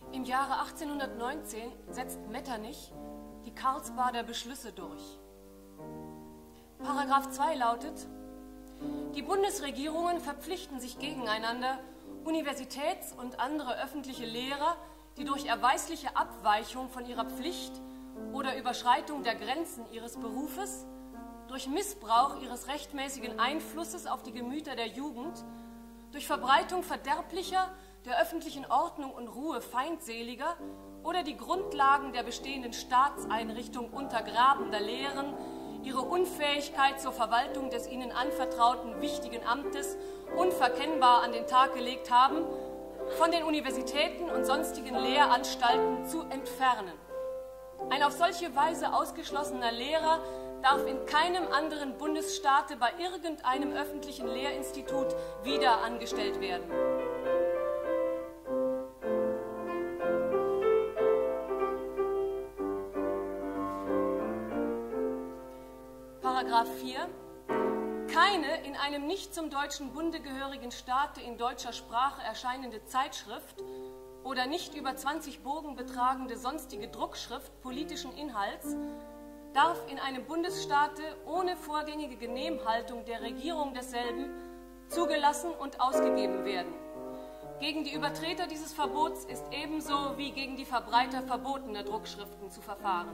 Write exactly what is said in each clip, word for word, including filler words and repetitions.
Im Jahre achtzehnhundertneunzehn setzt Metternich die Karlsbader Beschlüsse durch. Paragraph zwei lautet: Die Bundesregierungen verpflichten sich gegeneinander, Universitäts- und andere öffentliche Lehrer, die durch erweisliche Abweichung von ihrer Pflicht oder Überschreitung der Grenzen ihres Berufes, durch Missbrauch ihres rechtmäßigen Einflusses auf die Gemüter der Jugend, durch Verbreitung verderblicher, der öffentlichen Ordnung und Ruhe feindseliger oder die Grundlagen der bestehenden Staatseinrichtung untergrabender Lehren, ihre Unfähigkeit zur Verwaltung des ihnen anvertrauten wichtigen Amtes unverkennbar an den Tag gelegt haben, von den Universitäten und sonstigen Lehranstalten zu entfernen. Ein auf solche Weise ausgeschlossener Lehrer darf in keinem anderen Bundesstaate bei irgendeinem öffentlichen Lehrinstitut wieder angestellt werden. Paragraph vier. Keine in einem nicht zum Deutschen Bunde gehörigen Staate in deutscher Sprache erscheinende Zeitschrift oder nicht über zwanzig Bogen betragende sonstige Druckschrift politischen Inhalts darf in einem Bundesstaate ohne vorgängige Genehmhaltung der Regierung desselben zugelassen und ausgegeben werden. Gegen die Übertreter dieses Verbots ist ebenso wie gegen die Verbreiter verbotener Druckschriften zu verfahren.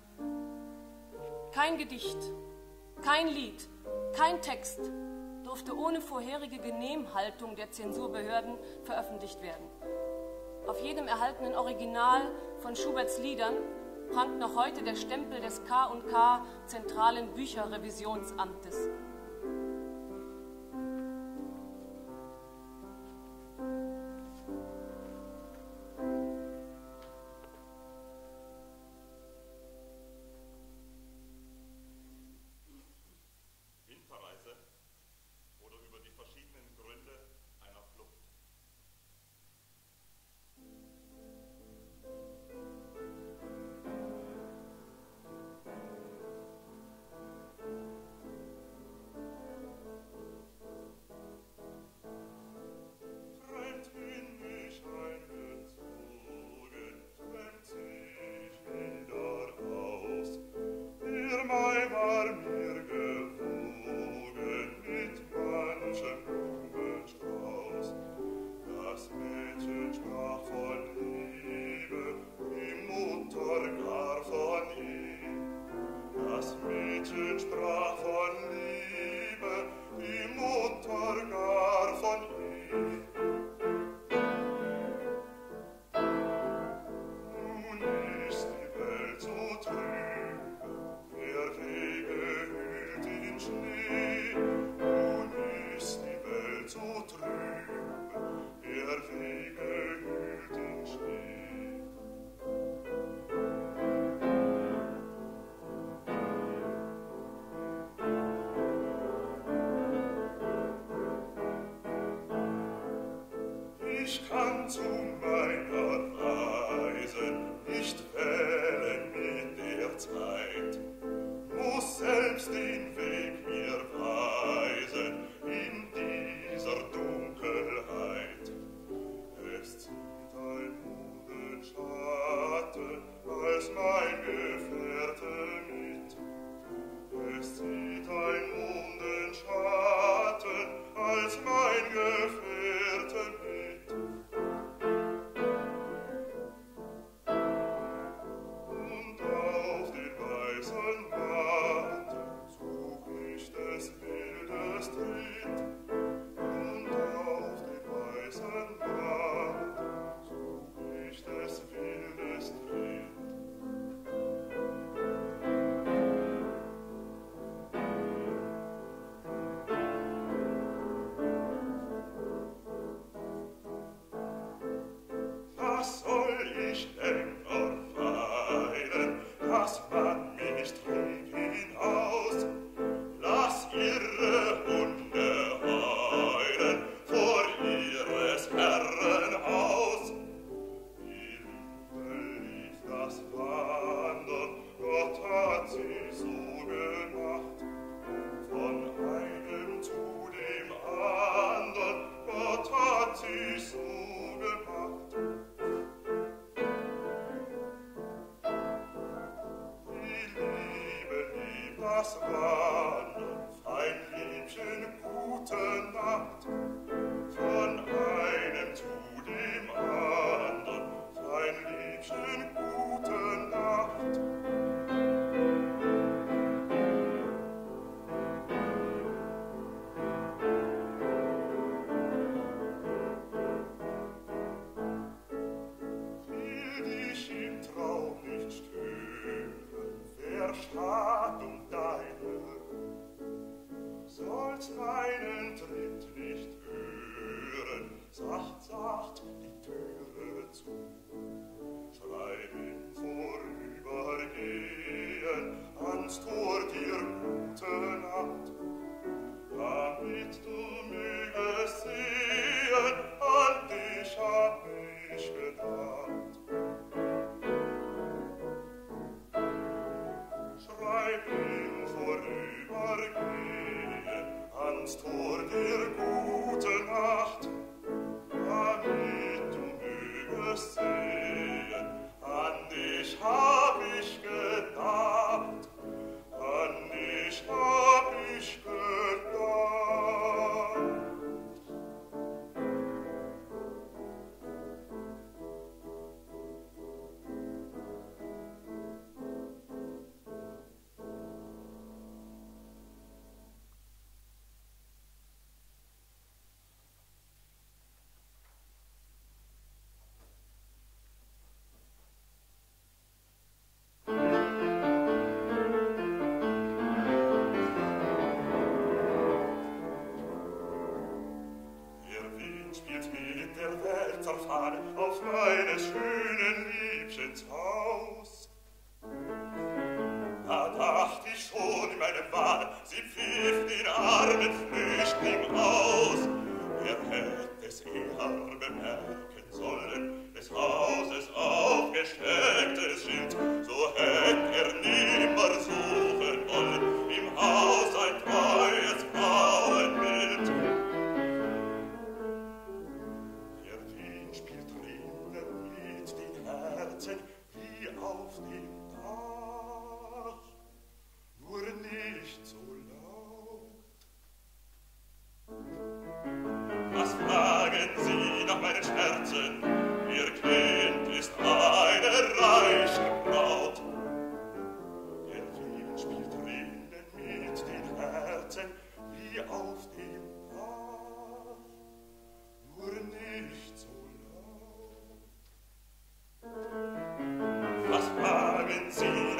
Kein Gedicht, kein Lied, kein Text durfte ohne vorherige Genehmhaltung der Zensurbehörden veröffentlicht werden. Auf jedem erhaltenen Original von Schuberts Liedern prangt noch heute der Stempel des K und K Zentralen Bücherrevisionsamtes. Winterreise oder über die verschiedenen Gründe einer Flucht. Ich kann zu meiner Reise nicht wählen mit der Zeit, muss selbst den Weg mir weisen in dieser Dunkelheit. Es zieht ein Mondenschatten als mein Gefährte mit. Es zieht ein Mondenschatten als mein Gefährte mit. das Wandern, fein Liebchen, gute Nacht. Von einem zu dem andern, fein Liebchen, gute Nacht. Will dich im Traum nicht stören, wer schad um deine, sollst meinen Tritt nicht hören, sacht, sacht die Türe zu. Schreib im Vorübergehen ans Tor dir gute Nacht, damit du mögest sehen, an dich hab ich gedacht. Schreib im Vorübergehen ans Tor dir gute Nacht, damit du mögest sehen, an dich hab ich gedacht, an dich hab ich gedacht. Auf meines schönen Liebchens Haus. Da dacht ich schon in meinem Wahn, sie pfiff den armen Flüchtling aus. Er hätt es eher bemerken sollen, des Hauses aufgestecktes Schild, so hätt er nimmer suchen wollen, im Haus ein treues Frauenbild. Wie auf dem Dach, nur nicht so laut. Was fragen Sie nach meinen Schmerzen? Ihr Kind ist eine reiche Braut. Der Wind spielt drinnen mit den Herzen, wie auf dem Dach, nur nicht so laut. Was fragen Sie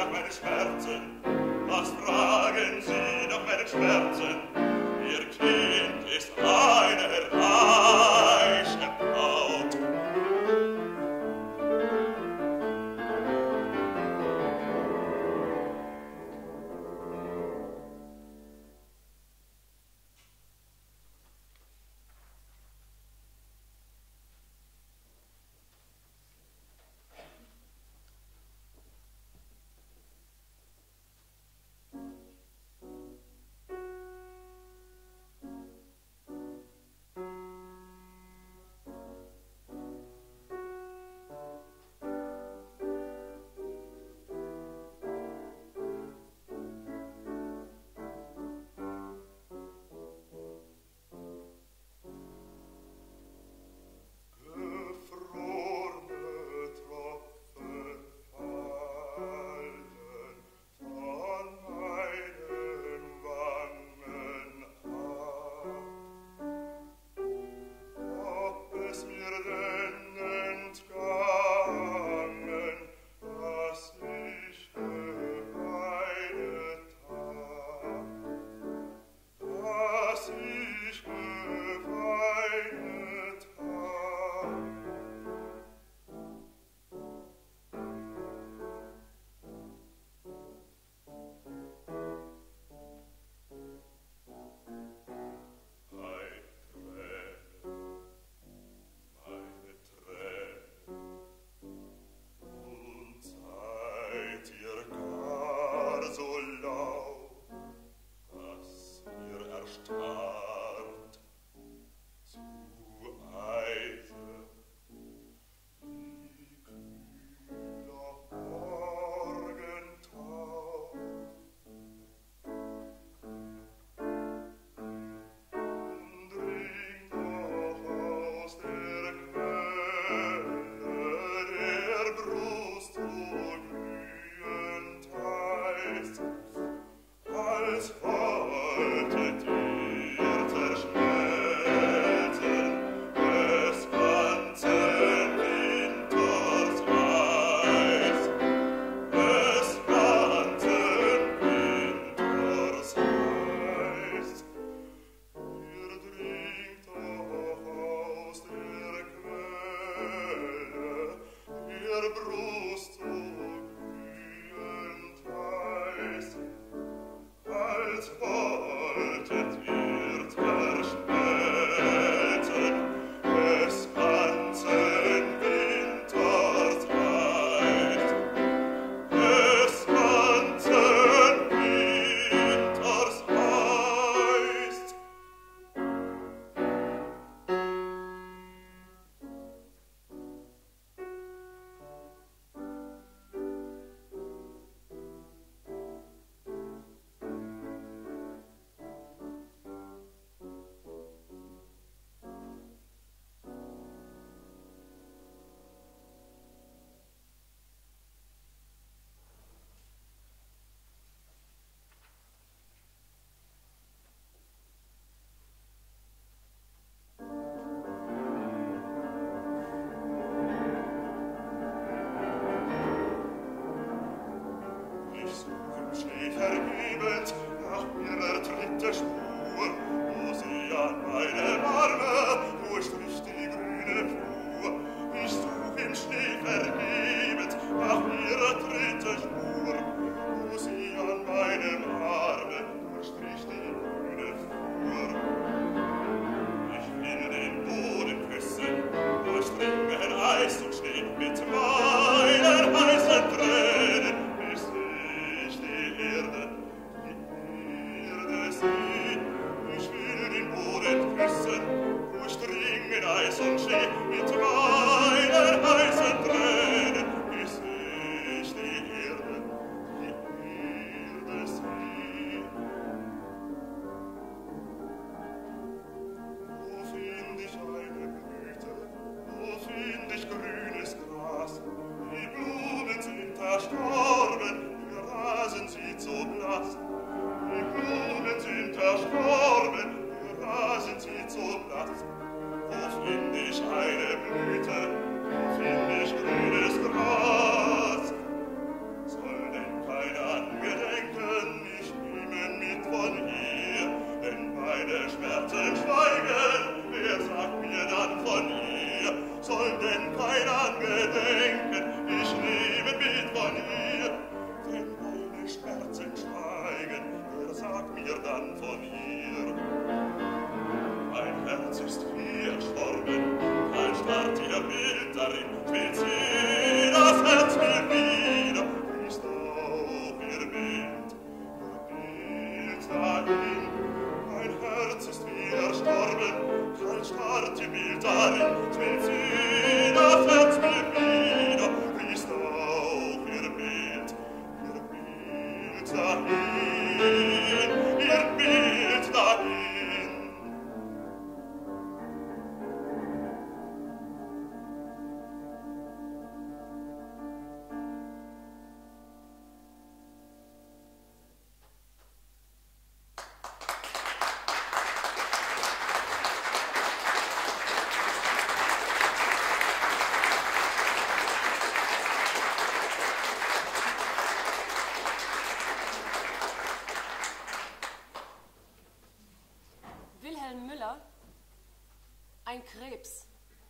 Ein Krebs.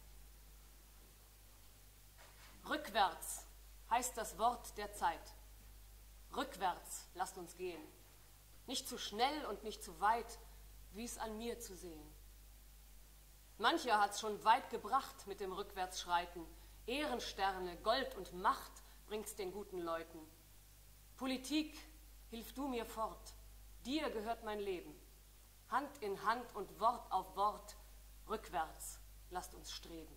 Rückwärts heißt das Wort der Zeit. Rückwärts lasst uns gehen. Nicht zu schnell und nicht zu weit, wie es an mir zu sehen. Mancher hat's schon weit gebracht mit dem Rückwärtsschreiten. Ehrensterne, Gold und Macht bringt's den guten Leuten. Politik, hilf du mir fort. Dir gehört mein Leben. Hand in Hand und Wort auf Wort, rückwärts lasst uns streben.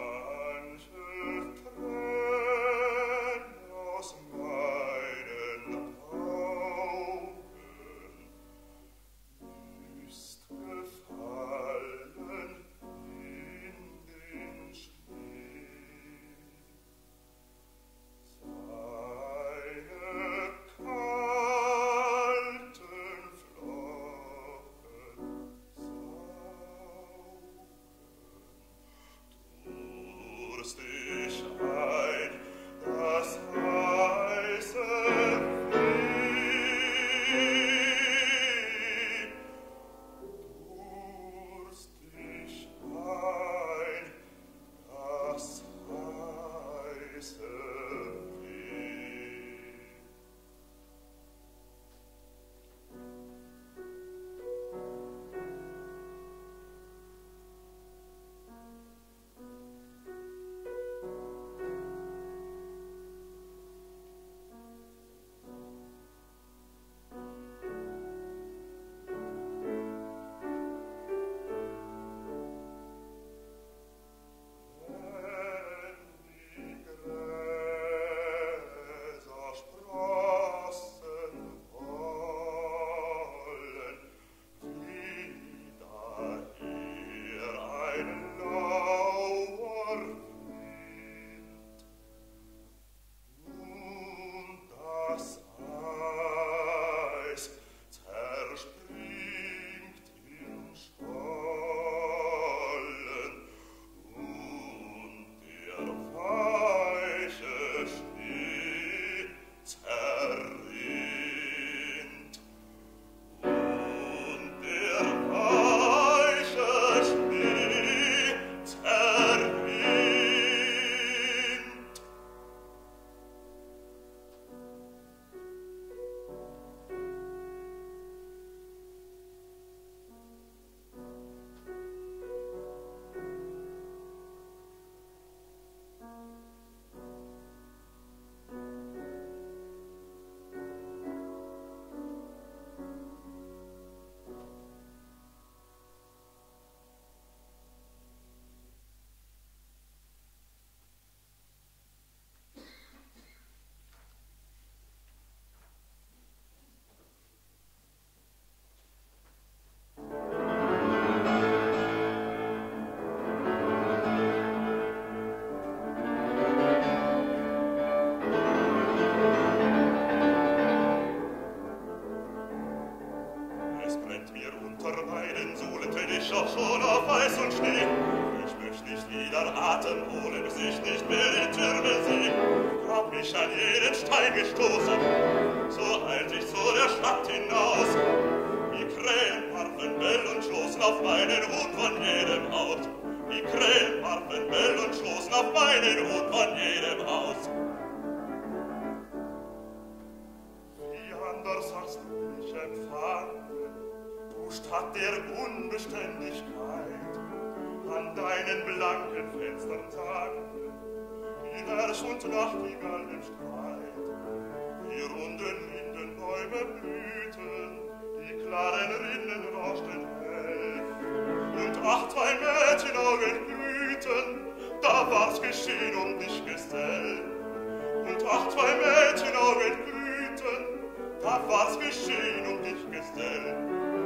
Aus meinen Könnt mir unter meinen Sohlen tät ich auch schon auf Eis und Schnee. Ich möcht nicht wieder Atem holen, bis ich nicht mehr die Türme seh. Hab mich an jeden Stein gestoßen, so eilt ich zu der Stadt hinaus. Die Krähen warfen Bell und schlossen auf meinen Hut von jedem Haus. Die Krähen warfen Bell und schlossen auf meinen Hut von jedem Haus. Wie anders hast du mich empfangen, du Stadt der Unbeständigkeit, an deinen blanken Fenstern tagen die Herrsch und Nachtigall im Streit. Die runden Lindenbäume blühten, die klaren Rinnen rauschten hell. Und ach, zwei Mädchenaugen glühten, da war's geschehen um dich gestellt. Und ach, zwei Mädchenaugen glühten, da war's geschehen um dich gestellt.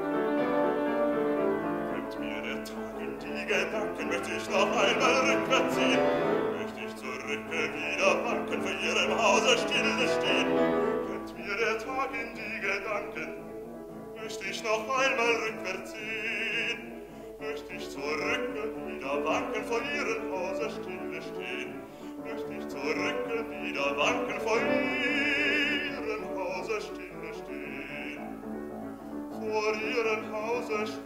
Nimmt mir der Tag in die Gedanken, möchte ich noch einmal rückwärts ziehen, möchte ich zurücke wieder wanken, für ihrem Hause stille stehen. Nimmt mir der Tag in die Gedanken, möchte ich noch einmal rückwärts ziehen, möchte ich zurücke wieder wanken, vor ihrem Hause stille stehen, möchte ich zurücke wieder wanken, vor ihrem Hause stille stehen, vor ihrem Hause stille stehen.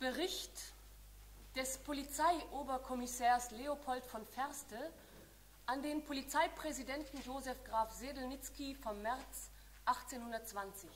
Bericht des Polizeioberkommissärs Leopold von Ferste an den Polizeipräsidenten Josef Graf Sedelnitzky vom März achtzehnhundertzwanzig.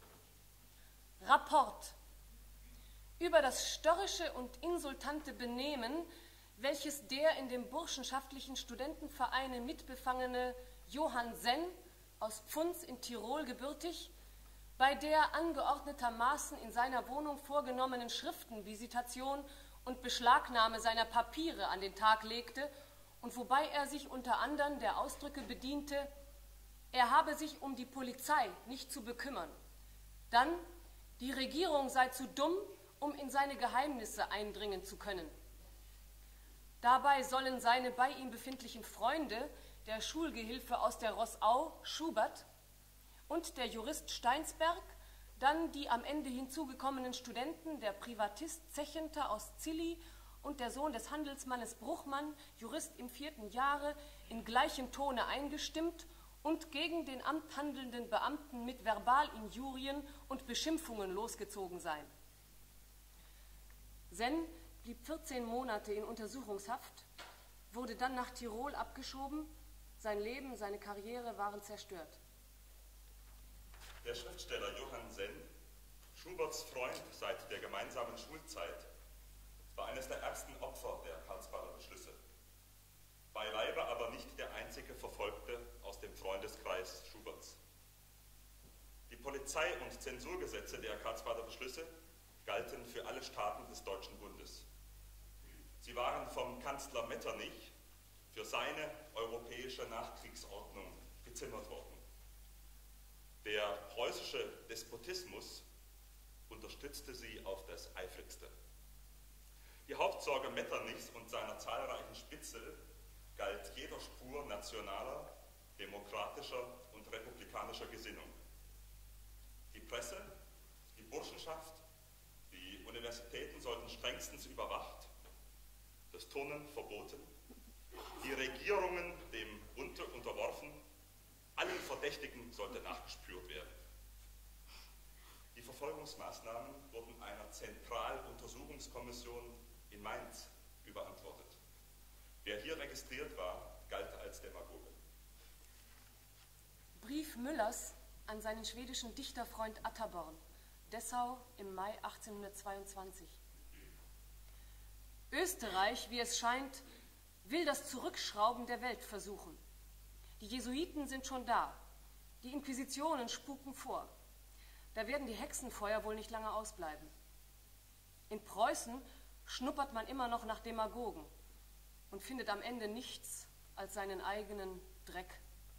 Rapport über das störrische und insultante Benehmen, welches der in dem burschenschaftlichen Studentenvereine mitbefangene Johann Senn aus Pfunds in Tirol gebürtig, bei der angeordnetermaßen in seiner Wohnung vorgenommenen Schriftenvisitation und Beschlagnahme seiner Papiere an den Tag legte und wobei er sich unter anderem der Ausdrücke bediente, er habe sich um die Polizei nicht zu bekümmern. Dann, die Regierung sei zu dumm, um in seine Geheimnisse eindringen zu können. Dabei sollen seine bei ihm befindlichen Freunde, der Schulgehilfe aus der Rossau, Schubert, und der Jurist Steinsberg, dann die am Ende hinzugekommenen Studenten, der Privatist Zechenter aus Zilli und der Sohn des Handelsmannes Bruchmann, Jurist im vierten Jahre, in gleichem Tone eingestimmt und gegen den amthandelnden Beamten mit Verbalinjurien und Beschimpfungen losgezogen seien. Senn blieb vierzehn Monate in Untersuchungshaft, wurde dann nach Tirol abgeschoben, sein Leben, seine Karriere waren zerstört. Der Schriftsteller Johann Senn, Schuberts Freund seit der gemeinsamen Schulzeit, war eines der ersten Opfer der Karlsbader Beschlüsse. Beileibe aber nicht der einzige Verfolgte aus dem Freundeskreis Schuberts. Die Polizei- und Zensurgesetze der Karlsbader Beschlüsse galten für alle Staaten des Deutschen Bundes. Sie waren vom Kanzler Metternich für seine europäische Nachkriegsordnung gezimmert worden. Der preußische Despotismus unterstützte sie auf das eifrigste. Die Hauptsorge Metternichs und seiner zahlreichen Spitzel galt jeder Spur nationaler, demokratischer und republikanischer Gesinnung. Die Presse, die Burschenschaft, die Universitäten sollten strengstens überwacht, das Turnen verboten, die Regierungen dem Bund unterworfen, allen Verdächtigen sollte nachgespürt werden. Die Verfolgungsmaßnahmen wurden einer Zentraluntersuchungskommission in Mainz überantwortet. Wer hier registriert war, galt als Demagoge. Brief Müllers an seinen schwedischen Dichterfreund Atterborn, Dessau im Mai achtzehnhundertzweiundzwanzig. Österreich, wie es scheint, will das Zurückschrauben der Welt versuchen. Die Jesuiten sind schon da. Die Inquisitionen spuken vor. Da werden die Hexenfeuer wohl nicht lange ausbleiben. In Preußen schnuppert man immer noch nach Demagogen und findet am Ende nichts als seinen eigenen Dreck.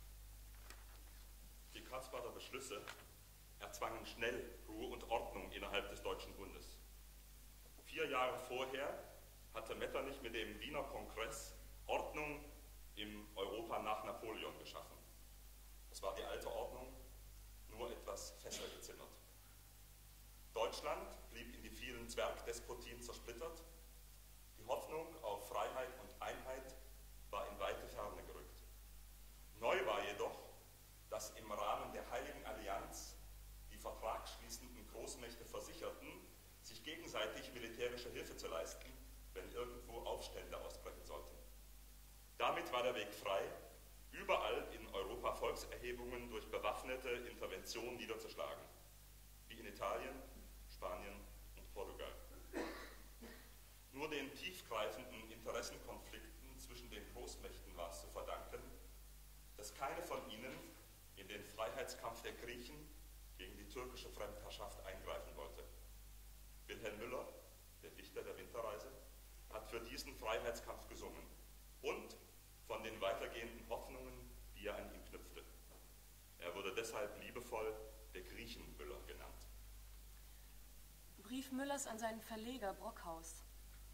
Die Karlsbader Beschlüsse erzwangen schnell Ruhe und Ordnung innerhalb des Deutschen Bundes. Vier Jahre vorher hatte Metternich mit dem Wiener Kongress Ordnung im Europa nach Napoleon geschaffen. Das war die alte Ordnung, nur etwas fester gezimmert. Deutschland blieb in die vielen Zwergdespotien zersplittert. Die Hoffnung auf Freiheit und Einheit war in weite Ferne gerückt. Neu war jedoch, dass im Rahmen der Heiligen Allianz die vertragsschließenden Großmächte versicherten, sich gegenseitig militärische Hilfe zu leisten, wenn irgendwo Aufstände ausbrechen sollten. Damit war der Weg frei, überall in Europa Volkserhebungen durch bewaffnete Intervention niederzuschlagen, wie in Italien, Spanien und Portugal. Nur den tiefgreifenden Interessenkonflikten zwischen den Großmächten war es zu verdanken, dass keine von ihnen in den Freiheitskampf der Griechen gegen die türkische Fremdherrschaft eingreifen wollte. Wilhelm Müller, der Dichter der Winterreise, hat für diesen Freiheitskampf gesungen und von den weitergehenden Hoffnungen, die er an ihn knüpfte. Er wurde deshalb liebevoll der Griechenmüller genannt. Brief Müllers an seinen Verleger Brockhaus.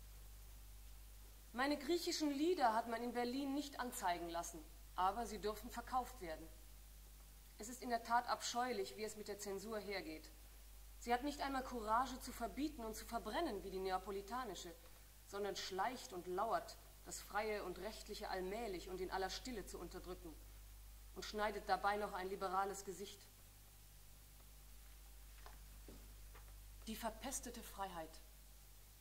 Meine griechischen Lieder hat man in Berlin nicht anzeigen lassen, aber sie dürfen verkauft werden. Es ist in der Tat abscheulich, wie es mit der Zensur hergeht. Sie hat nicht einmal Courage zu verbieten und zu verbrennen wie die neapolitanische, sondern schleicht und lauert, das Freie und Rechtliche allmählich und in aller Stille zu unterdrücken und schneidet dabei noch ein liberales Gesicht. Die verpestete Freiheit.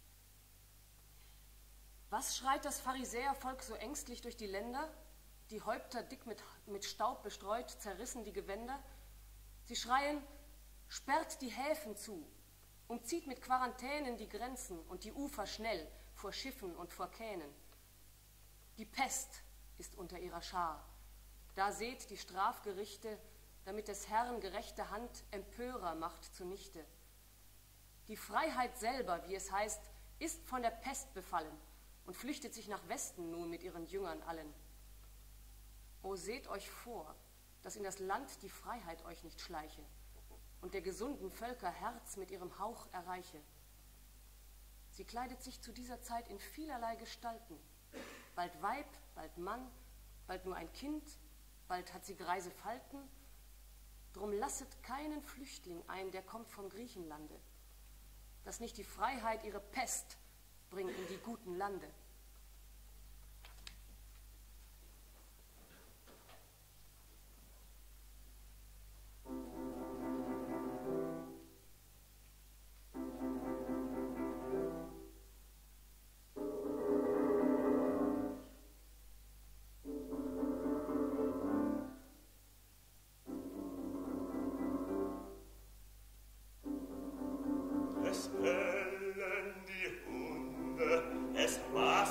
Was schreit das Pharisäervolk so ängstlich durch die Länder? Die Häupter dick mit, mit Staub bestreut, zerrissen die Gewänder. Sie schreien, sperrt die Häfen zu, umzieht mit Quarantänen die Grenzen und die Ufer schnell vor Schiffen und vor Kähnen. Die Pest ist unter ihrer Schar. Da seht die Strafgerichte, damit des Herrn gerechte Hand Empörer macht zunichte. Die Freiheit selber, wie es heißt, ist von der Pest befallen und flüchtet sich nach Westen nun mit ihren Jüngern allen. O seht euch vor, dass in das Land die Freiheit euch nicht schleiche und der gesunden Völker Herz mit ihrem Hauch erreiche. Sie kleidet sich zu dieser Zeit in vielerlei Gestalten, bald Weib, bald Mann, bald nur ein Kind, bald hat sie greise Falten. Drum lasset keinen Flüchtling ein, der kommt vom Griechenlande, dass nicht die Freiheit ihre Pest bringt in die guten Lande. Es bellen die Hunde, es war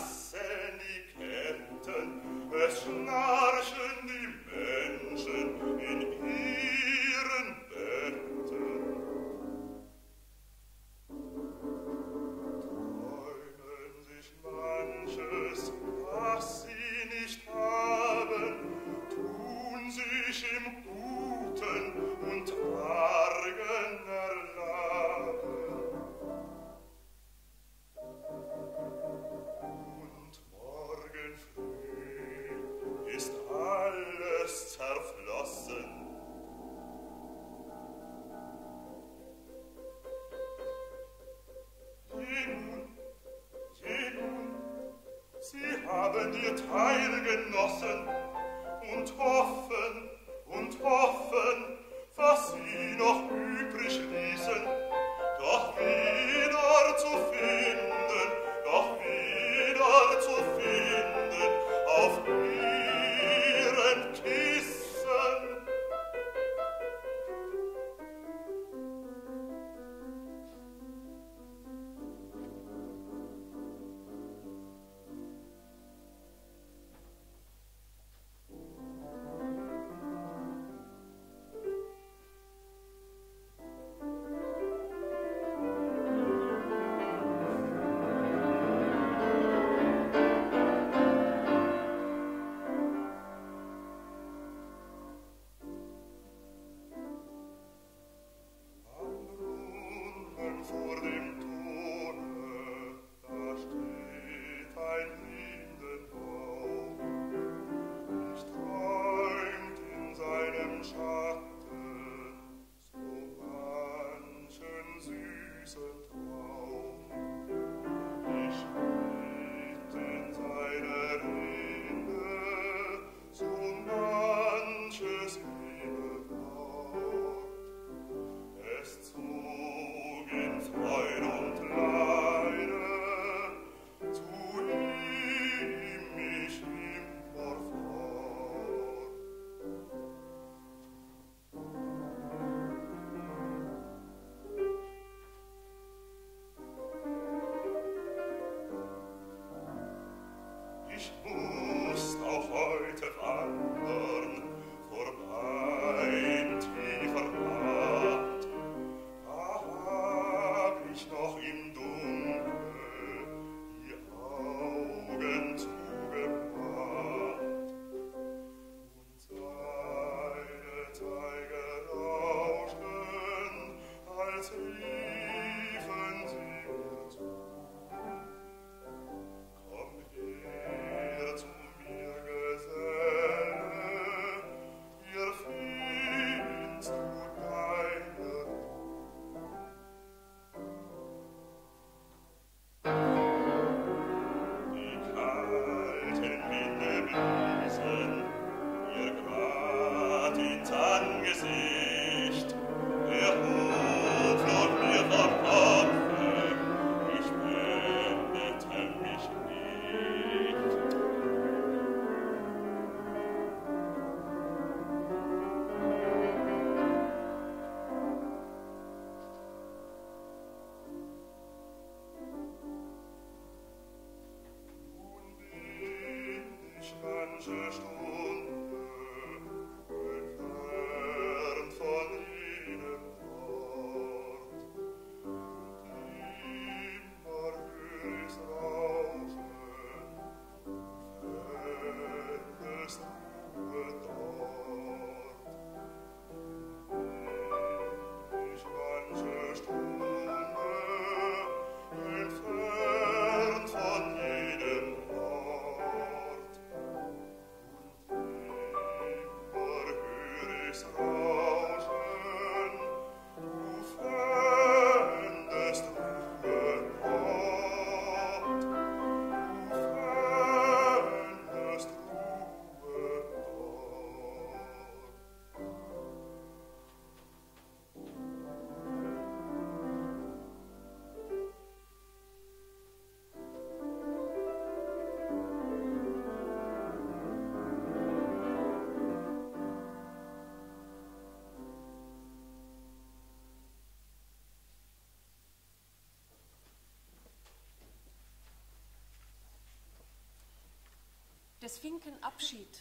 Des Finken Abschied.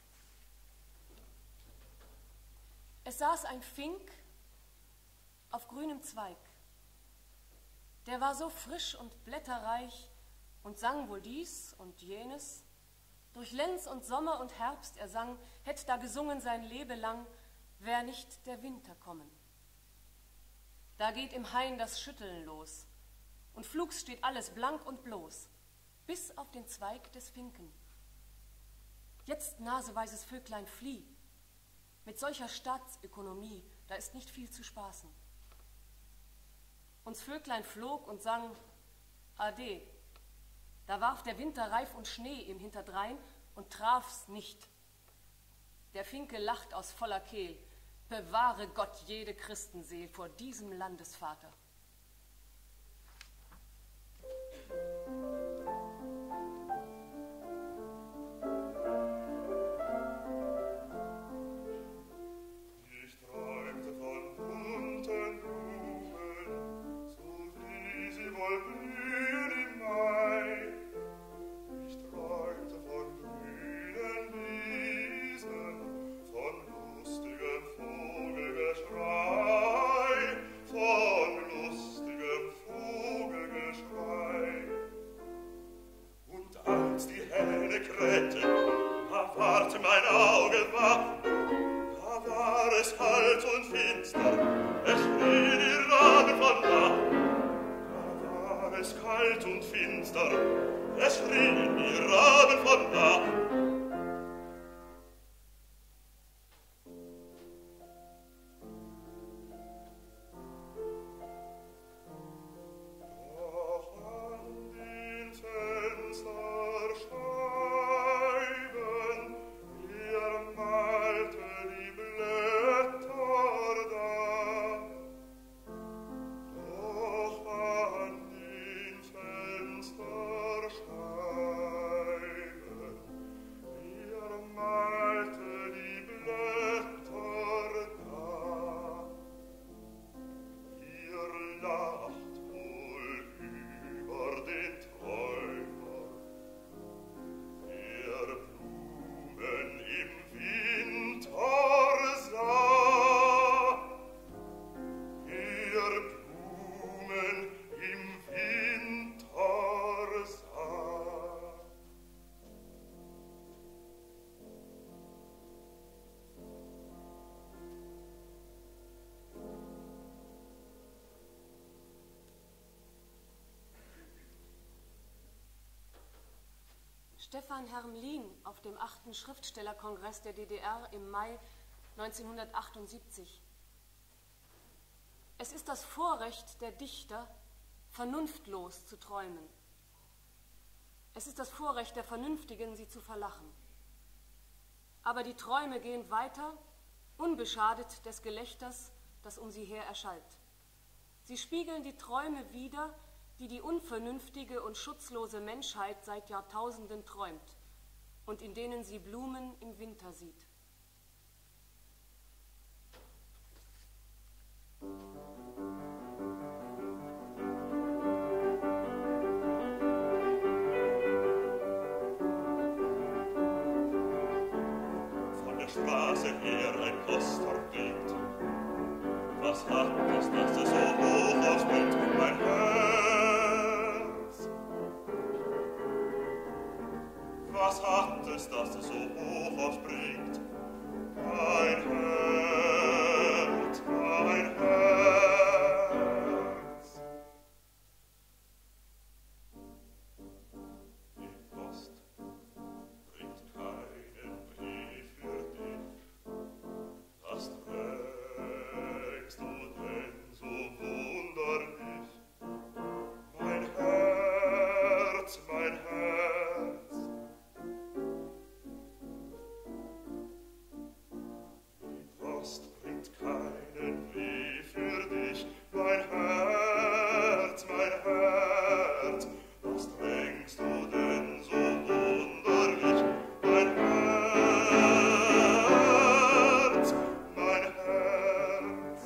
Es saß ein Fink auf grünem Zweig. Der war so frisch und blätterreich und sang wohl dies und jenes. Durch Lenz und Sommer und Herbst er sang, hätt da gesungen sein Lebelang, wär nicht der Winter kommen. Da geht im Hain das Schütteln los und flugs steht alles blank und bloß, bis auf den Zweig des Finken. Jetzt, naseweises Vöglein, flieh. Mit solcher Staatsökonomie, da ist nicht viel zu spaßen. Uns Vöglein flog und sang Ade. Da warf der Winter Reif und Schnee ihm hinterdrein und traf's nicht. Der Finke lacht aus voller Kehl. Bewahre Gott jede Christenseel vor diesem Landesvater. Stefan Hermlin auf dem achten Schriftstellerkongress der D D R im Mai neunzehnhundertachtundsiebzig. Es ist das Vorrecht der Dichter, vernunftlos zu träumen. Es ist das Vorrecht der Vernünftigen, sie zu verlachen. Aber die Träume gehen weiter, unbeschadet des Gelächters, das um sie her erschallt. Sie spiegeln die Träume wider, die die unvernünftige und schutzlose Menschheit seit Jahrtausenden träumt und in denen sie Blumen im Winter sieht. weise Heer ein Postort bringt. Was hat es, dass es so hoch aufbringt, mein Herz? Was hat es, dass es so hoch aufbringt, mein Herz, mein Herz? Die Post bringt keinen Brief für dich. Was trägst du denn so wunderlich? Mein Herz, mein Herz. Die Post bringt keinen Brief für dich. Mein Herz, mein Herz. Was trägst du denn so wunderlich? Mein Herz, mein Herz.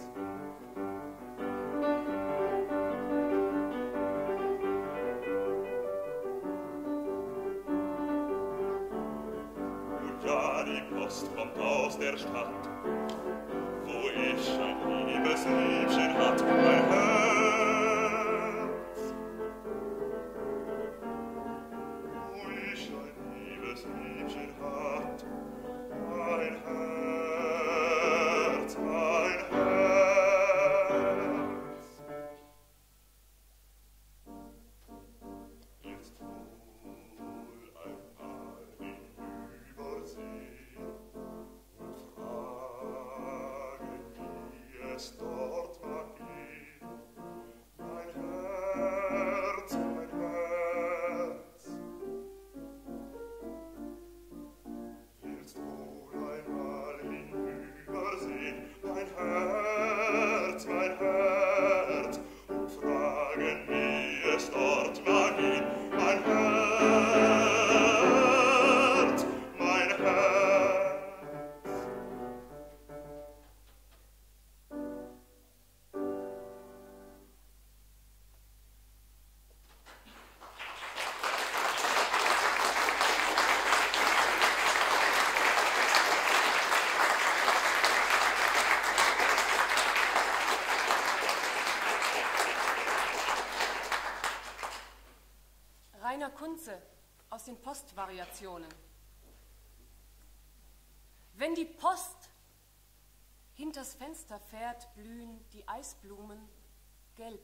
Und ja, die Post kommt aus der Stadt, wo ich ein liebes Liebchen hat, mein Herz. Wo ich ein liebes Liebchen hat, mein Herz, mein Herz. Jetzt wohl einmal hinübersehen und fragen, wie es dort mag gehen. Mein Herz, mein Herz. Willst wohl einmal hinübersehen, mein Herz, mein Herz, und fragen, wie es dort mag gehen, mein Herz, mein Herz. Rainer Kunze aus den Postvariationen. Wenn die Post hinters Fenster fährt, blühen die Eisblumen gelb.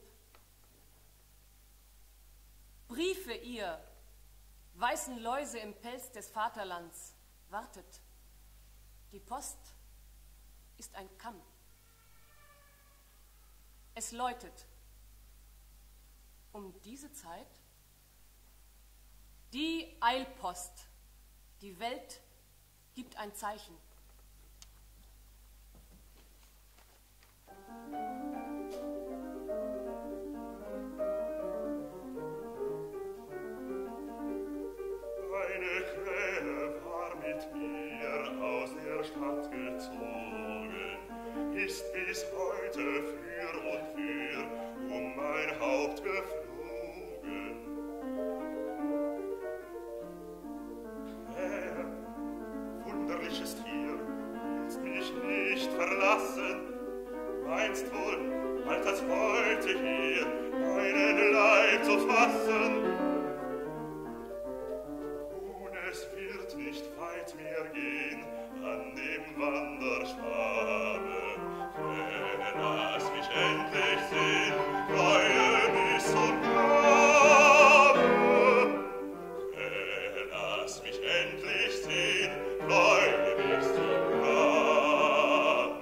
Briefe ihr, weißen Läuse im Pelz des Vaterlands, wartet. Die Post ist ein Kamm. Es läutet. Um diese Zeit die Eilpost. Die Welt gibt ein Zeichen. Eine Krähe war mit mir aus der Stadt gezogen, ist bis heute für und für um mein Haupt geflogen. Krähe, wunderliches Tier, willst mich nicht verlassen, meinst wohl, bald als heute hier meinen Leib zu fassen. Es wird nicht weit mehr gehen an dem Wanderschwabe. Lass mich endlich sehen, Reue, Miss und Gabe. Lass mich endlich sehen, Reue, Miss und Gabe.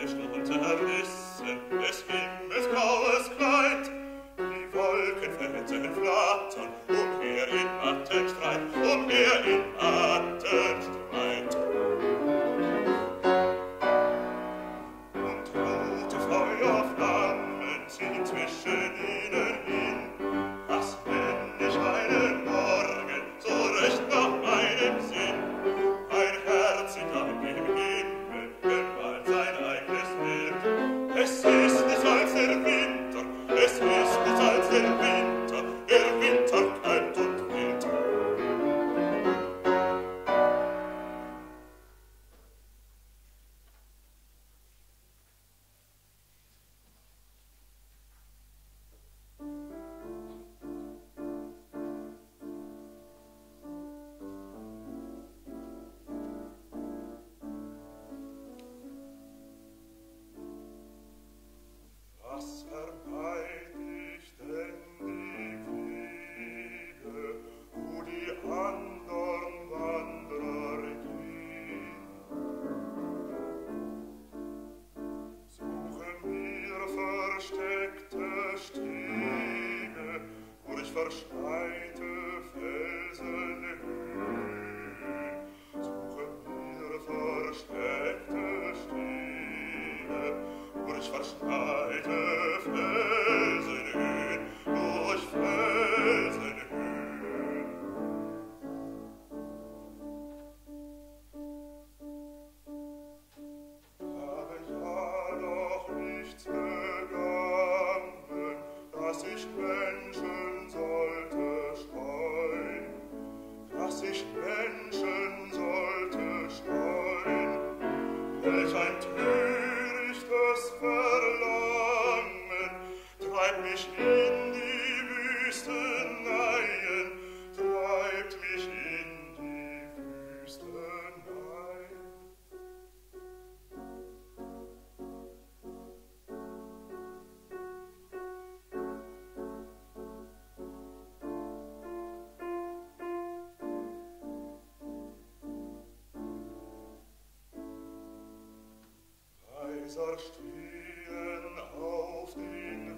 Stehen auf den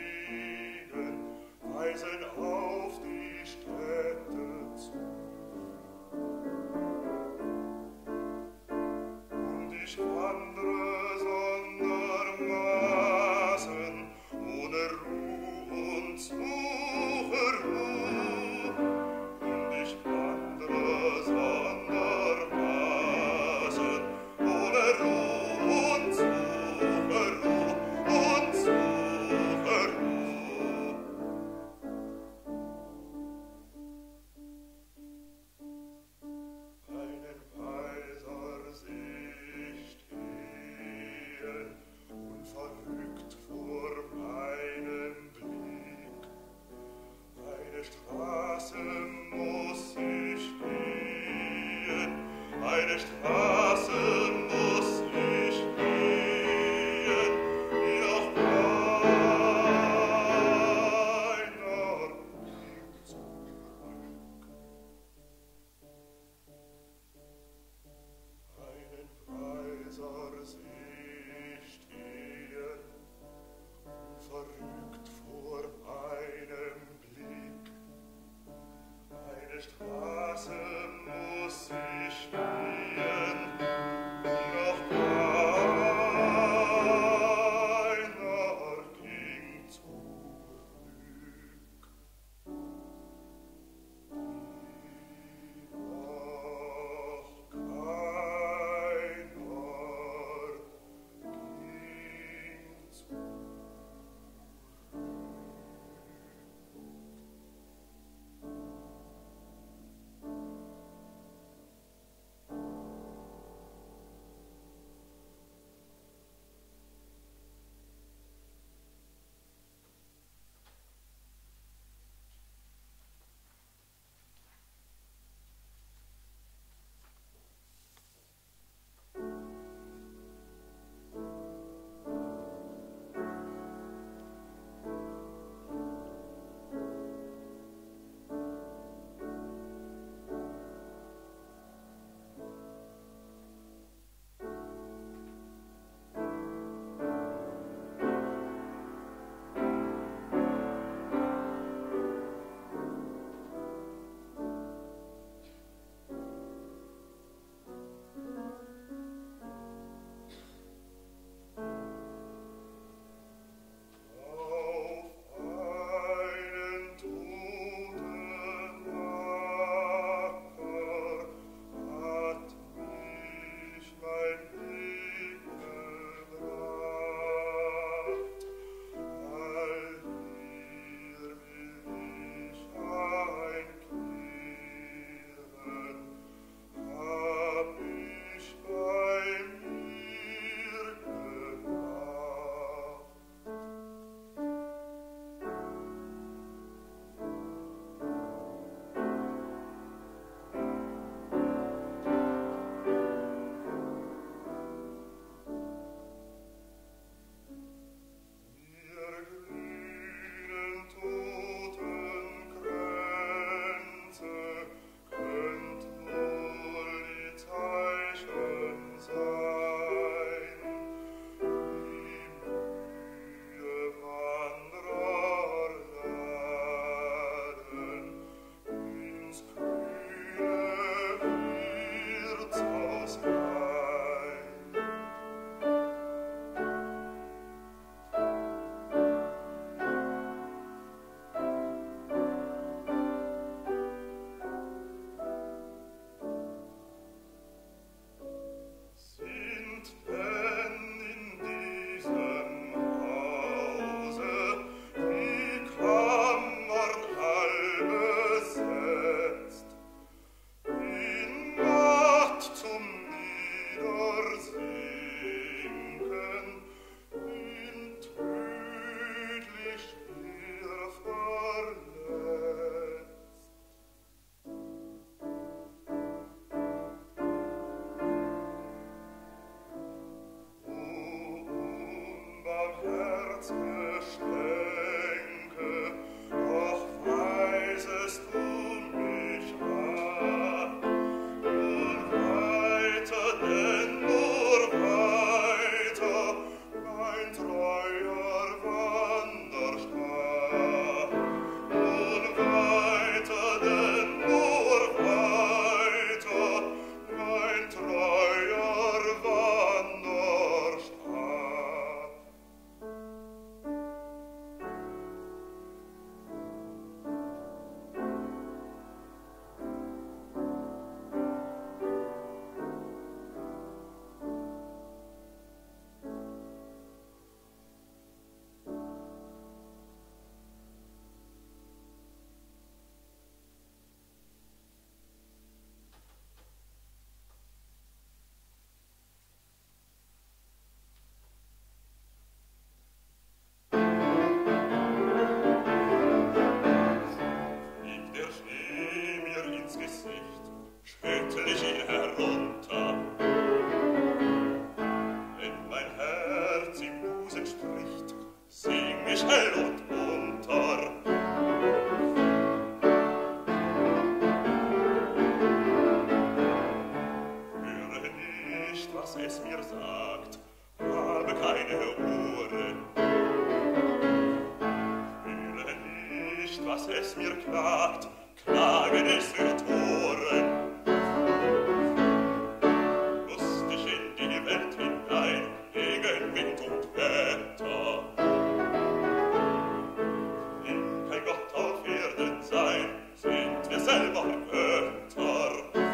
Wegen, weisen auf die Städte zu. Und ich wandre sondermaßen, ohne Ruh und suche Ruh. Und ich wandre sondermaßen, ohne Ruh und suche hell und munter. Höre nicht, was es mir sagt, habe keine Ohren. Höre nicht, was es mir klagt, Klagen ist für Toren. Lustig in die Welt hinein, gegen Wind und Wetter. Will kein Gott auf Erden sein, sind wir selber Götter.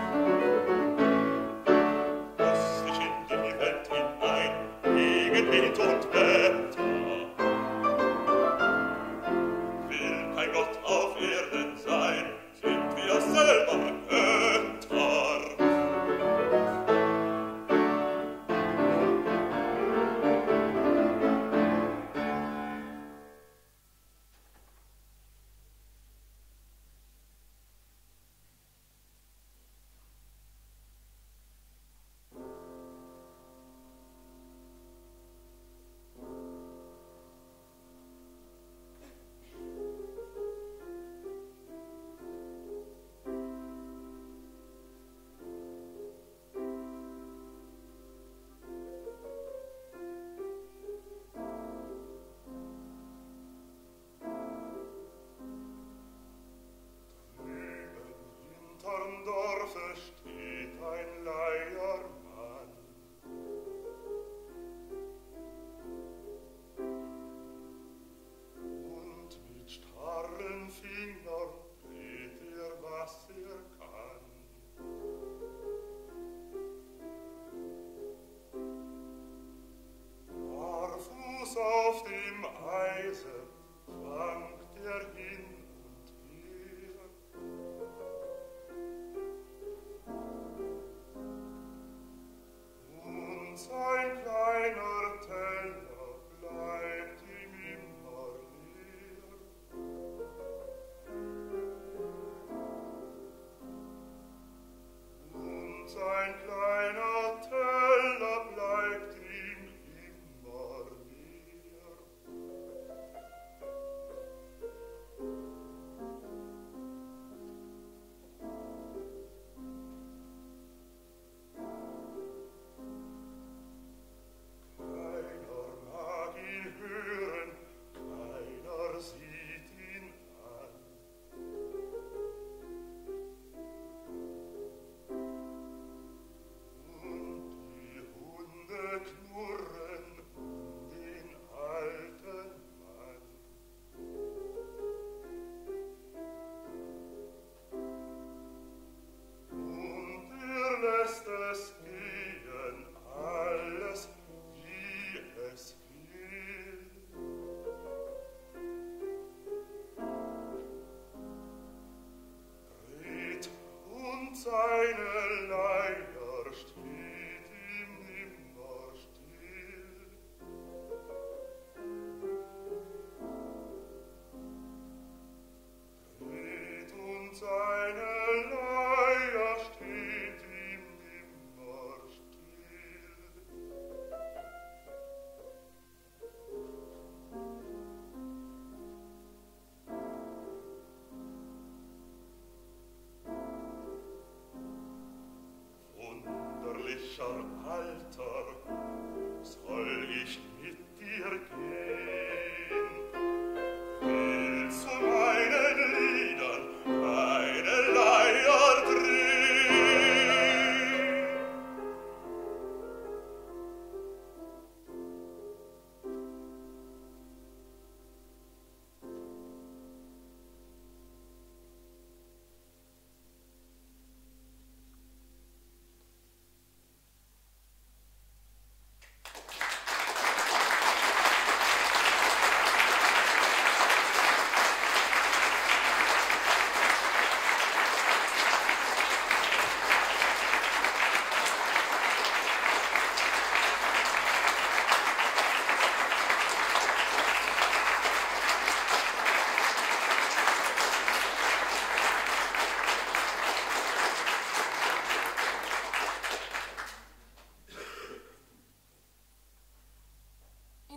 Lustig in die Welt hinein, gegen Wind und Wetter. Will kein Gott auf Erden sein, sind wir selber Götter. Hinterm Dorfe steht ein Leiermann. Und mit starren Fingern dreht er, was er kann. Barfuß auf dem Eisen wankt er hin und her. Und sein kleiner Teller bleibt ihm immer leer. Und sein kleiner Teller bleibt ihm immer leer.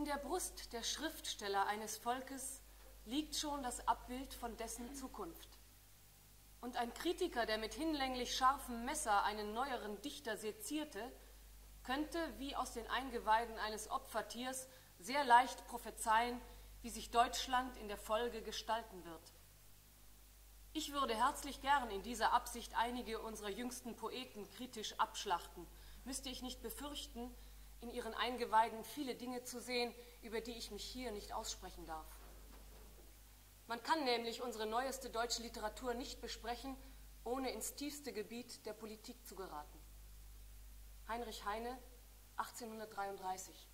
der Brust der Schriftsteller eines Volkes liegt schon das Abbild von dessen Zukunft. Und ein Kritiker, der mit hinlänglich scharfem Messer einen neueren Dichter sezierte, könnte, wie aus den Eingeweiden eines Opfertiers, sehr leicht prophezeien, wie sich Deutschland in der Folge gestalten wird. Ich würde herzlich gern in dieser Absicht einige unserer jüngsten Poeten kritisch abschlachten, müsste ich nicht befürchten, in ihren Eingeweiden viele Dinge zu sehen, über die ich mich hier nicht aussprechen darf. Man kann nämlich unsere neueste deutsche Literatur nicht besprechen, ohne ins tiefste Gebiet der Politik zu geraten. Heinrich Heine, achtzehnhundertdreiunddreißig.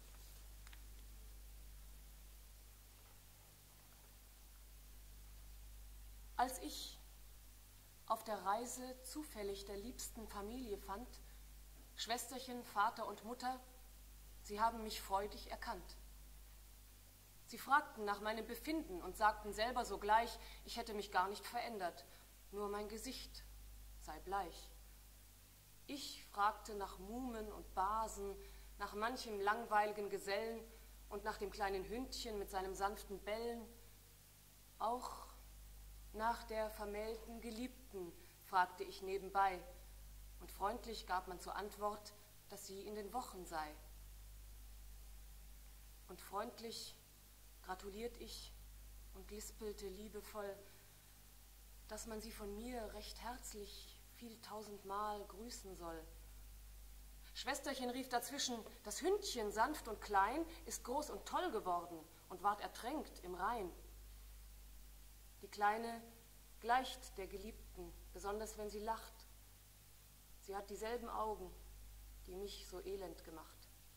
Als ich auf der Reise zufällig der liebsten Familie fand, Schwesterchen, Vater und Mutter, sie haben mich freudig erkannt. Sie fragten nach meinem Befinden und sagten selber sogleich, ich hätte mich gar nicht verändert, nur mein Gesicht sei bleich. Ich fragte nach Muhmen und Basen, nach manchem langweiligen Gesellen und nach dem kleinen Hündchen mit seinem sanften Bellen. Auch nach der vermählten Geliebten fragte ich nebenbei, und freundlich gab man zur Antwort, dass sie in den Wochen sei. Und freundlich gratuliert ich und lispelte liebevoll, dass man sie von mir recht herzlich viel tausendmal grüßen soll. Schwesterchen rief dazwischen, das Hündchen, sanft und klein, ist groß und toll geworden und ward ertränkt im Rhein. Die Kleine gleicht der Geliebten, besonders wenn sie lacht. Sie hat dieselben Augen, die mich so elend gemacht.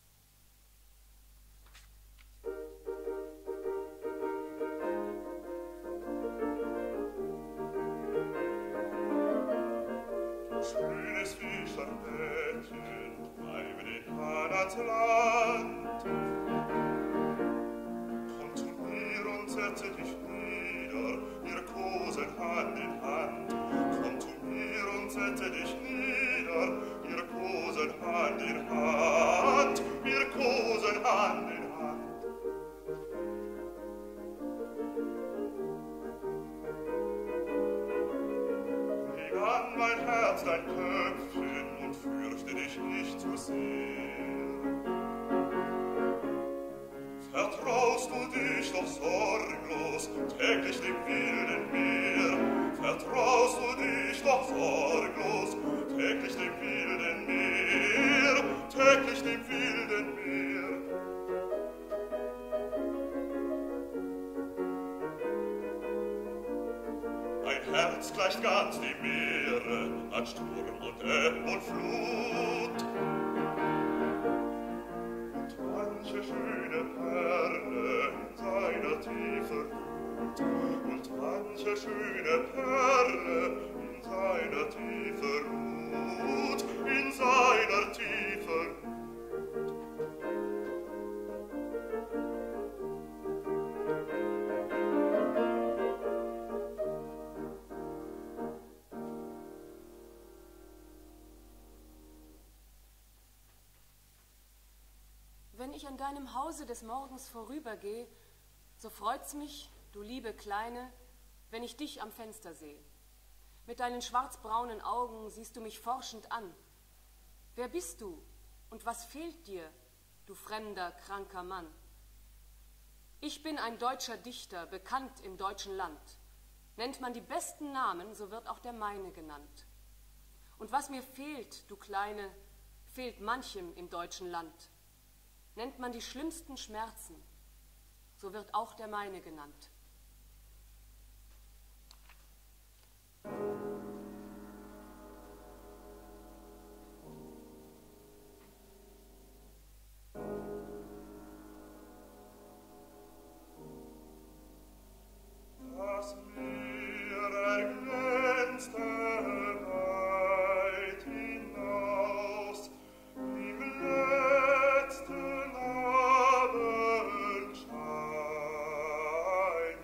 Schönes Fischermädchen, bleib in Kanans Land. Komm zu mir und setze dich nieder, wir kosen Hand in Hand. Komm zu mir und setze dich nieder, wir kosen Hand in Hand. Wir kosen Hand in Hand. Leg an mein Herz dein Köpfchen und fürchte dich nicht zu sehr. Vertraust du dich doch sorglos täglich dem wilden Meer? Vertraust du dich doch sorglos täglich dem wilden Meer? Täglich dem wilden Meer. Ein Herz gleicht ganz dem Meere an Sturm und Ebb und Flut. Und manche schöne Perle in seiner Tiefe ruht. Und manche schöne Perle in seiner Tiefe ruht. In seiner Tiefe ruht. Wenn ich an deinem Hause des Morgens vorübergehe, so freut's mich, du liebe Kleine, wenn ich dich am Fenster sehe. Mit deinen schwarzbraunen Augen siehst du mich forschend an. Wer bist du und was fehlt dir, du fremder, kranker Mann? Ich bin ein deutscher Dichter, bekannt im deutschen Land. Nennt man die besten Namen, so wird auch der meine genannt. Und was mir fehlt, du Kleine, fehlt manchem im deutschen Land. Nennt man die schlimmsten Schmerzen, so wird auch der meine genannt. Das Meer erglänzte weit hinaus im letzten Abendschein.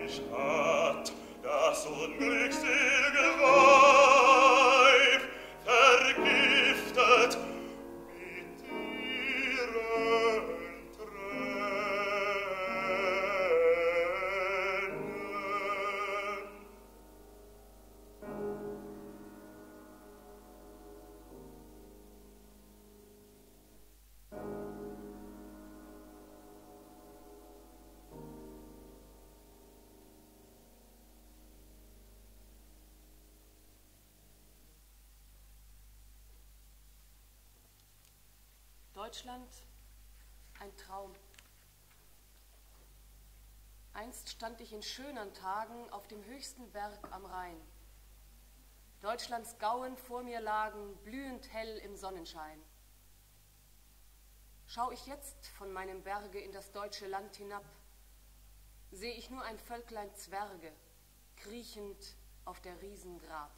Deutschland, ein Traum. Einst stand ich in schönern Tagen auf dem höchsten Berg am Rhein. Deutschlands Gauen vor mir lagen, blühend hell im Sonnenschein. Schau ich jetzt von meinem Berge in das deutsche Land hinab, seh ich nur ein Völklein Zwerge, kriechend auf der Riesen Grab.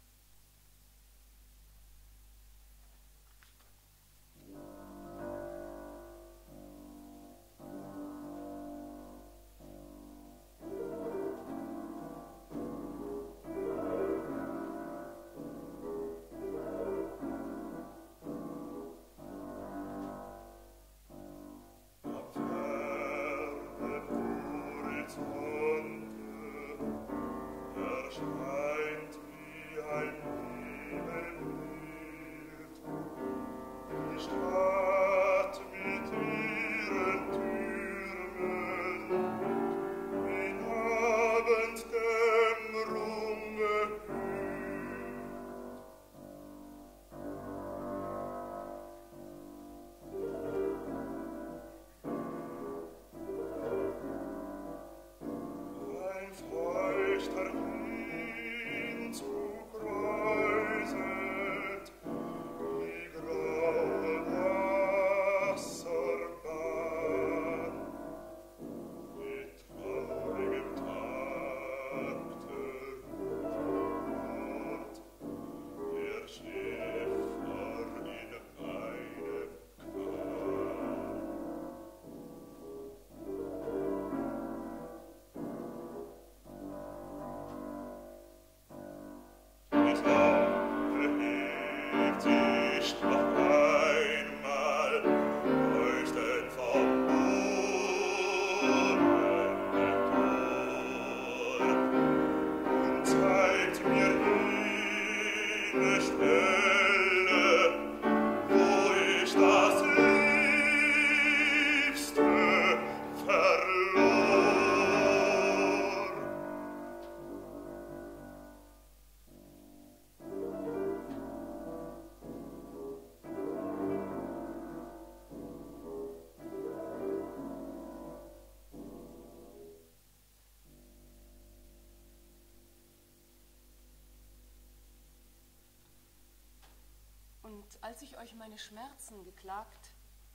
Und als ich euch meine Schmerzen geklagt,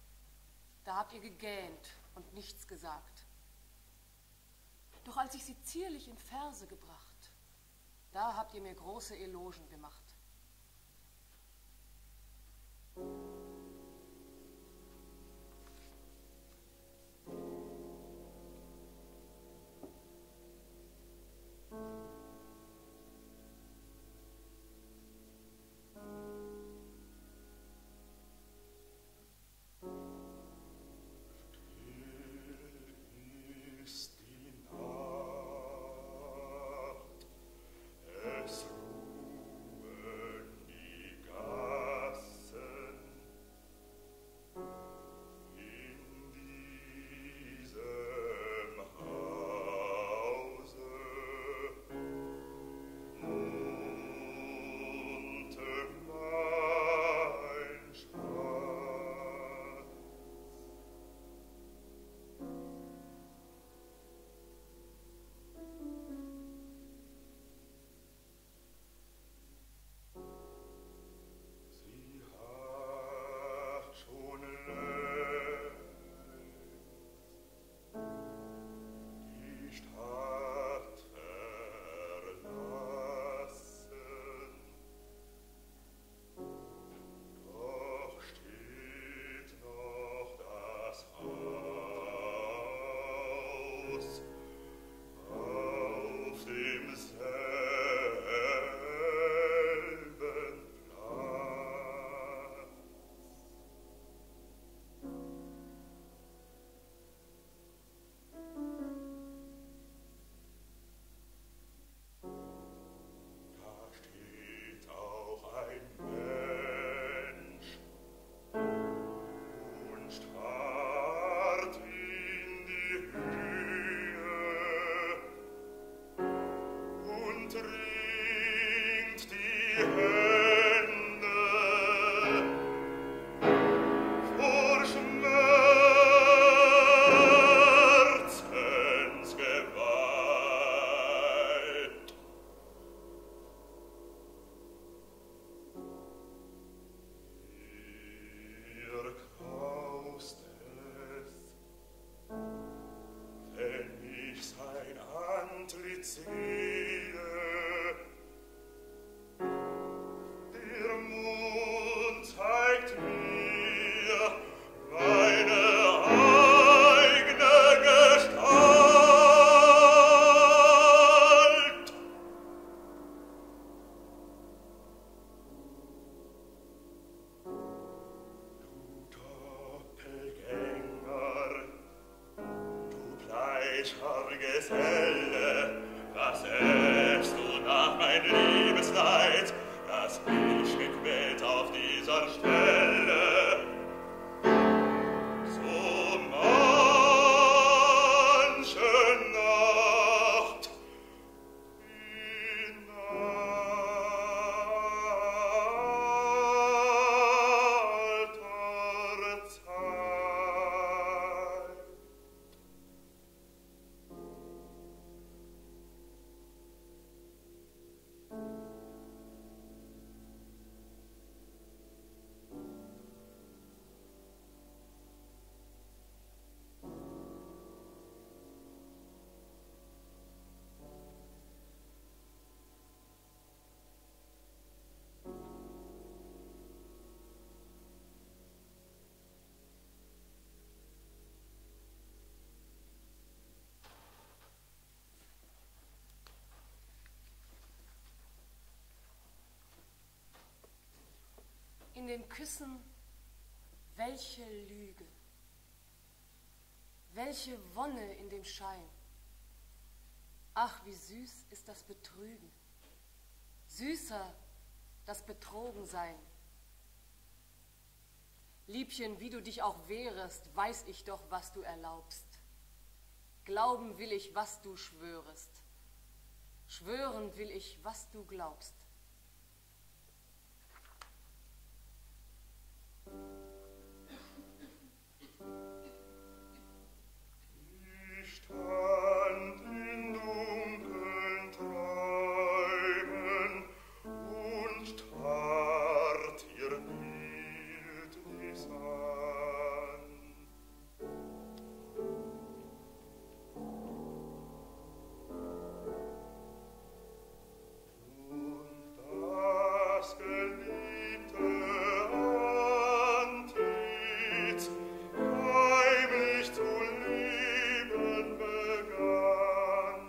da habt ihr gegähnt und nichts gesagt. Doch als ich sie zierlich in Verse gebracht, da habt ihr mir große Elogen gemacht. Es ruhen die Gassen In den Küssen, welche Lüge, welche Wonne in dem Schein. Ach, wie süß ist das Betrügen, süßer das Betrogensein. Liebchen, wie du dich auch wehrest, weiß ich doch, was du erlaubst. Glauben will ich, was du schwörest, schwören will ich, was du glaubst. Ich stand in dunklen Träumen und starrt ihr Bildnis an. Und das geliebte Antlitz heimlich zu lieben begann.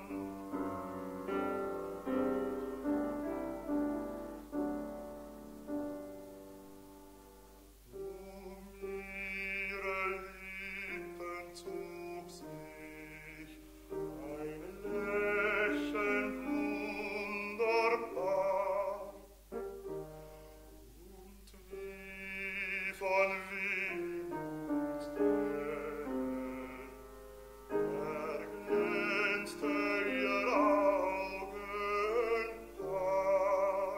Um ihre Lippen zog sich ein Lächeln wunderbar und wie von Wehmutstränen erglänzte ihr Augenpaar.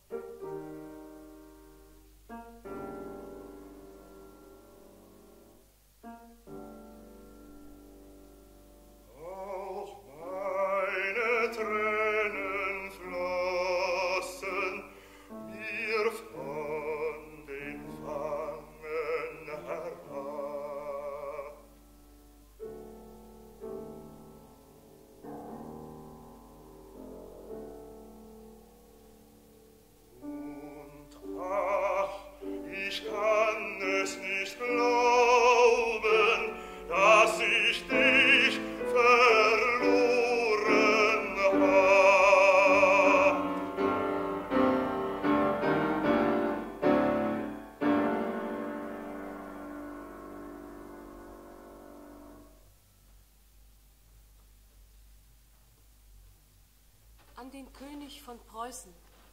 Auch meine Tränen flossen mir von den Wangen herab. Und ach, ich kann es nicht glauben, dass ich dich verloren hab. An den König von Preußen.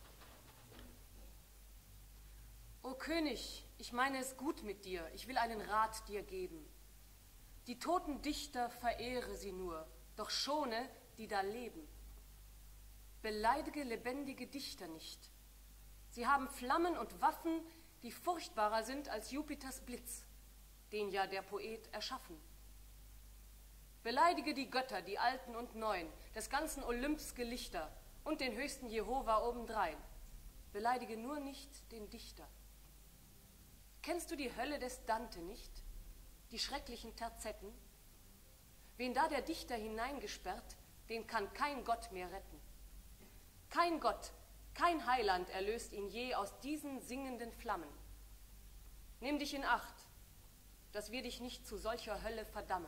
O König, ich meine es gut mit dir, ich will einen Rat dir geben. Die toten Dichter verehre sie nur, doch schone, die da leben. beleidige lebendige Dichter nicht. Sie haben Flammen und Waffen, die furchtbarer sind als Jupiters Blitz, den ja der Poet erschaffen. Beleidige die Götter, die Alten und Neuen, des ganzen Olymps Gelichter und den höchsten Jehova obendrein. Beleidige nur nicht den Dichter. Kennst du die Hölle des Dante nicht? Die schrecklichen Terzetten? Wen da der Dichter hineingesperrt, den kann kein Gott mehr retten. Kein Gott, kein Heiland erlöst ihn je aus diesen singenden Flammen. Nimm dich in Acht, dass wir dich nicht zu solcher Hölle verdammen.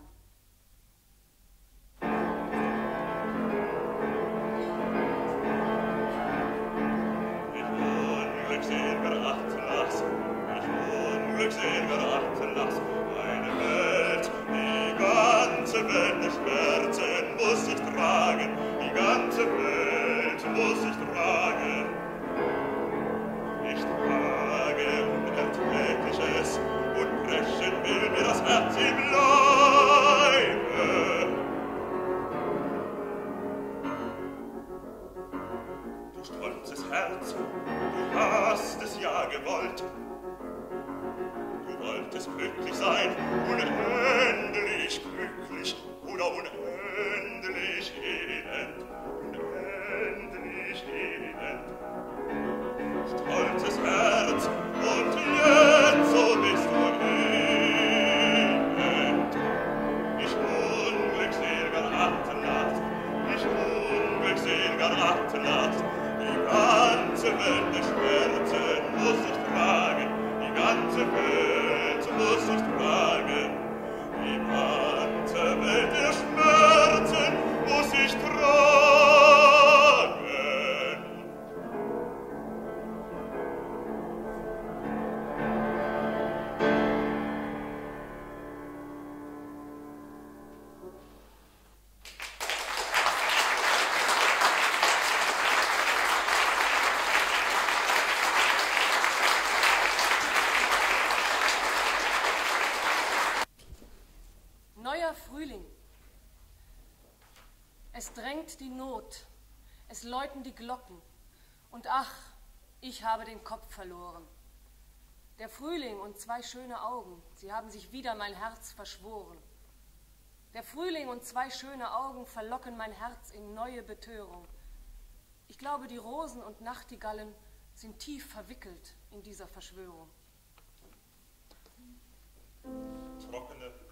Unglückselger Atlas, ich unglückselger Atlas, eine Welt, die ganze Welt der Schmerzen muss ich tragen, die ganze Welt muss ich tragen. Ich trage Unerträgliches und brechen will mir das Herz im Leibe. Du stolzes Herz, du hast es ja gewollt. Du wolltest glücklich sein, unendlich glücklich oder unendlich elend, unendlich elend. Stolzes Herz, und jetzt so bist du elend. Ich unglückselger Atlas, ich unglückselger Atlas, die ganze Welt der Schmerzen muss ich tragen, die ganze Welt muss ich tragen, die ganze Welt der Schmerzen muss ich tragen. Frühling. Es drängt die Not, es läuten die Glocken, und ach, ich habe den Kopf verloren. Der Frühling und zwei schöne Augen, sie haben sich wieder mein Herz verschworen. Der Frühling und zwei schöne Augen verlocken mein Herz in neue Betörung. Ich glaube, die Rosen und Nachtigallen sind tief verwickelt in dieser Verschwörung. Trockene